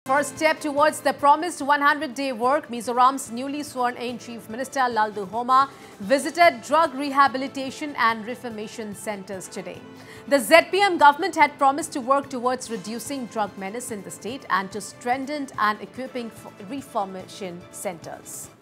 First step towards the promised 100-day work, Mizoram's newly sworn-in Chief Minister Lalduhoma visited drug rehabilitation and reformation centers today. The ZPM government had promised to work towards reducing drug menace in the state and to strengthen and equipping reformation centers.